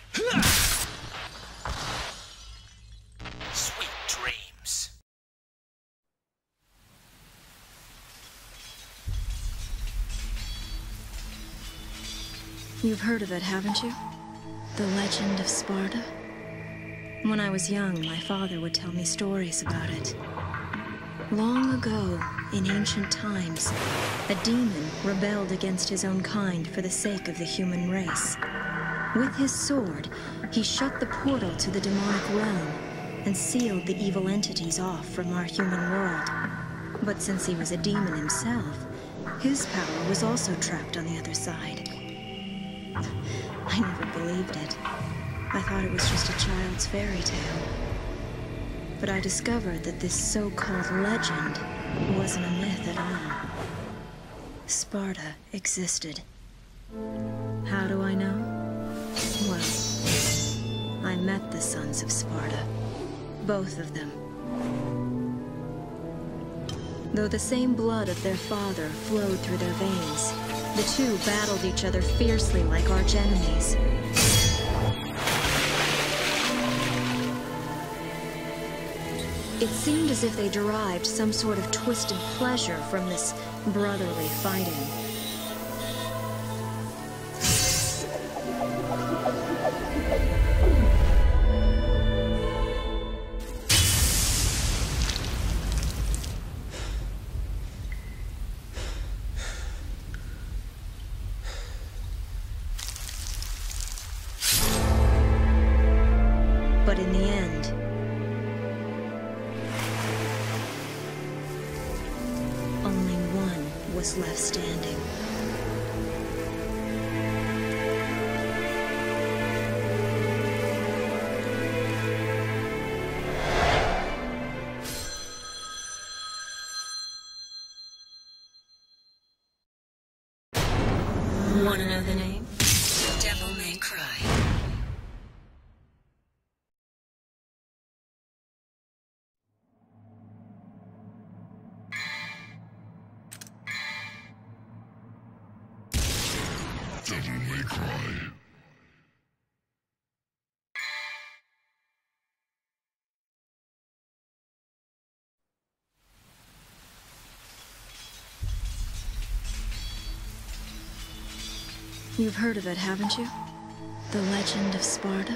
Sweet dreams. You've heard of it, haven't you? The Legend of Sparta? When I was young, my father would tell me stories about it. Long ago, in ancient times, a demon rebelled against his own kind for the sake of the human race. With his sword, he shut the portal to the demonic realm and sealed the evil entities off from our human world. But since he was a demon himself, his power was also trapped on the other side. I never believed it. I thought it was just a child's fairy tale. But I discovered that this so-called legend wasn't a myth at all. Sparta existed. How do I know? Well, I met the sons of Sparta. Both of them. Though the same blood of their father flowed through their veins, the two battled each other fiercely like arch-enemies. It seemed as if they derived some sort of twisted pleasure from this brotherly fighting. But in the end, only one was left standing. Want to know the name? Devil May Cry. Devil May Cry. You've heard of it, haven't you? The Legend of Sparta?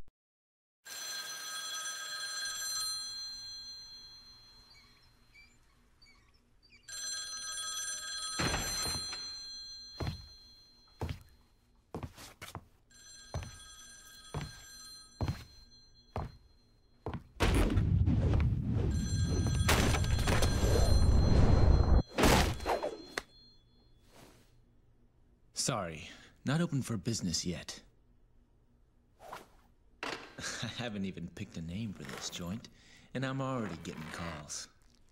Sorry, not open for business yet. I haven't even picked a name for this joint, and I'm already getting calls.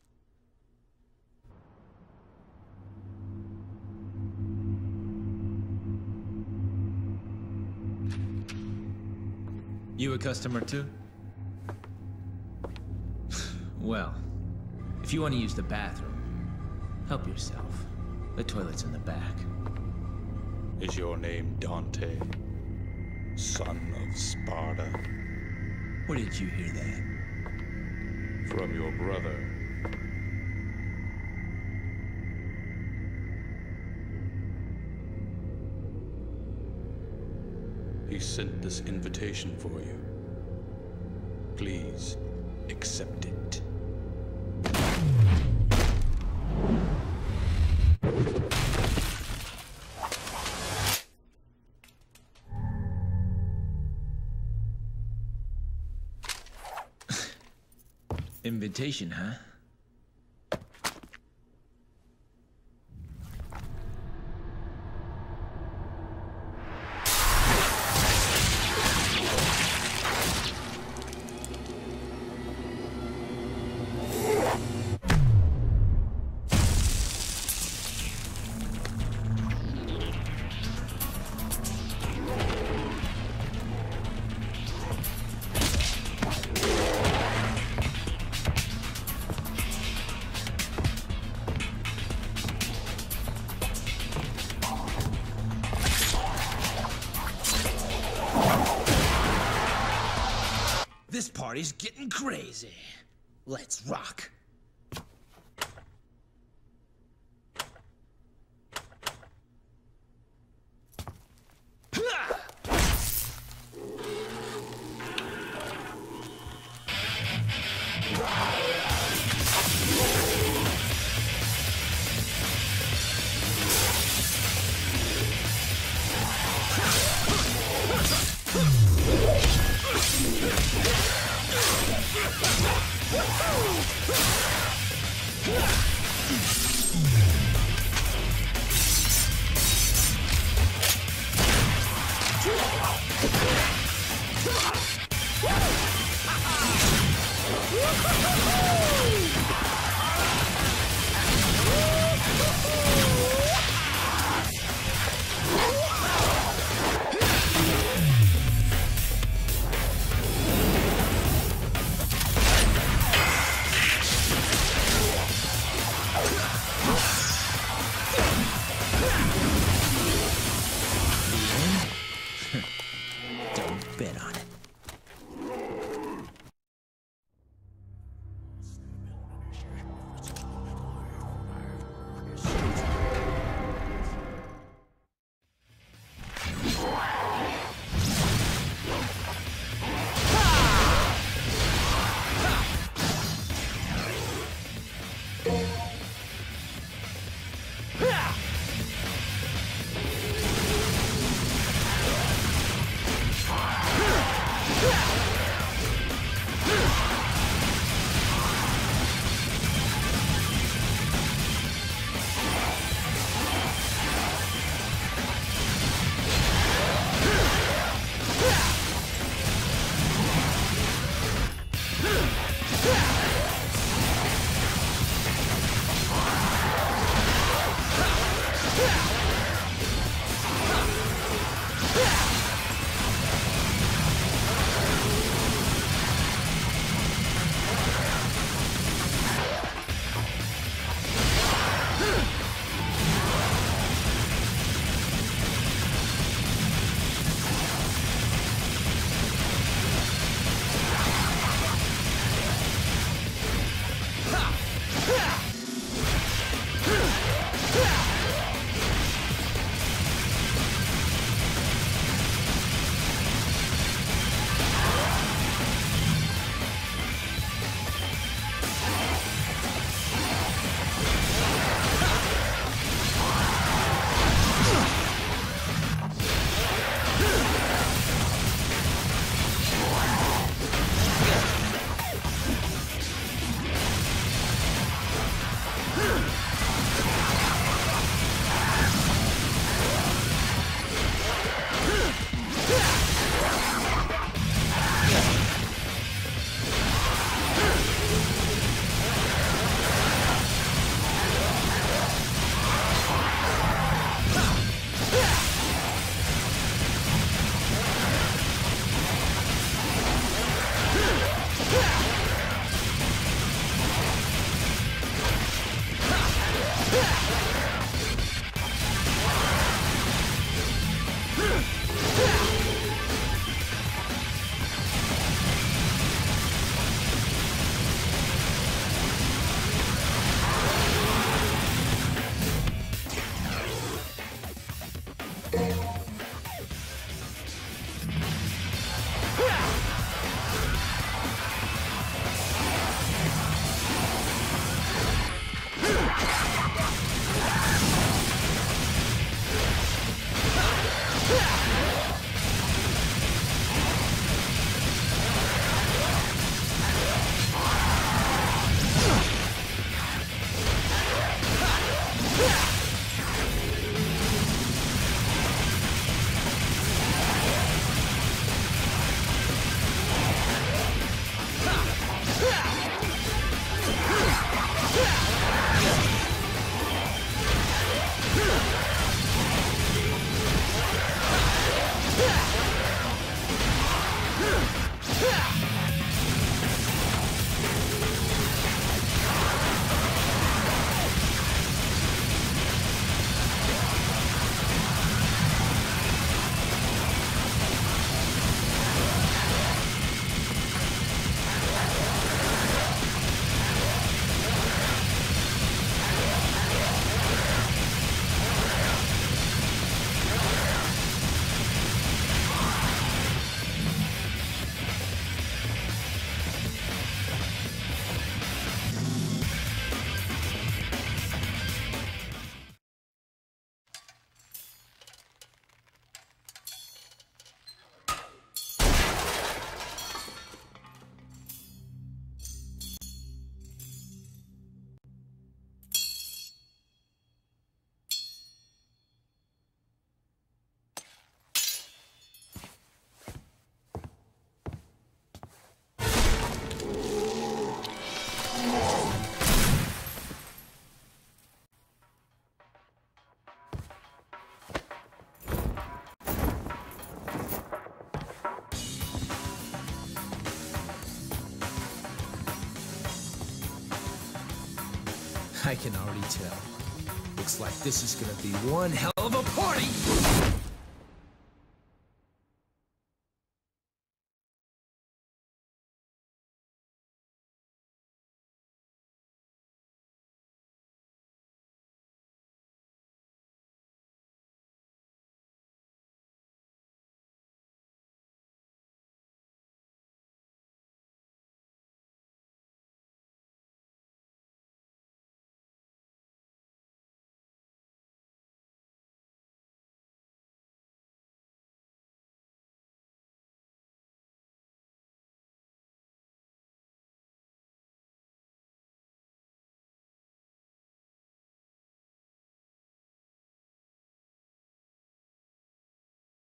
You a customer too? Well, if you want to use the bathroom, help yourself. The toilet's in the back. Is your name Dante, son of Sparta? Where did you hear that? From your brother. He sent this invitation for you. Please, accept it. Invitation, huh? This party's getting crazy. Let's rock. Don't bet on it. I can already tell. Looks like this is gonna be one hell of a party!